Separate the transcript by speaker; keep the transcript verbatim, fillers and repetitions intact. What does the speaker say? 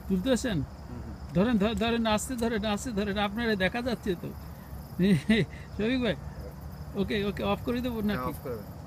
Speaker 1: তুলতেছেন? ধরেন ধরেন আস্তে ধরেন আস্তে ধরেন, আপনারা দেখা যাচ্ছে তো। শফিক ভাই, ওকে ওকে অফ করে দেবো নাকি?